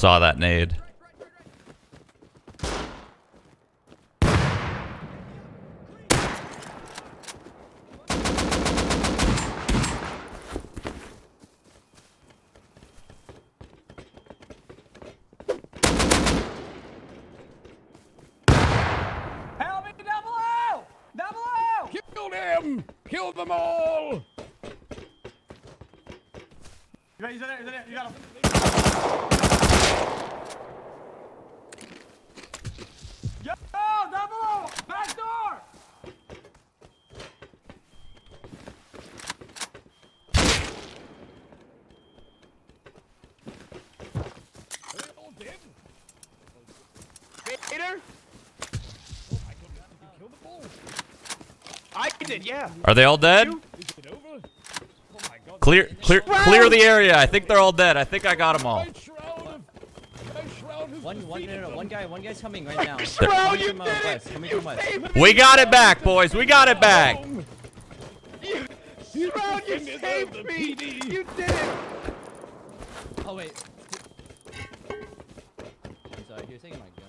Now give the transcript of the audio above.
saw that nade. Kill them all! He's in there, you got him. Yo, double! Back door! Are they all dead? Peter? Oh my goodness, did you kill them all? I did, yeah. Are they all dead? Is it over? Oh my god. Clear the area. I think they're all dead. I think I got them all. My shroud has One guy's coming right now. Shroud, you did west. Coming from west. We got it back, boys. We got it back. Shroud, you saved me! You did it! Oh wait. I'm sorry, he was taking my gun.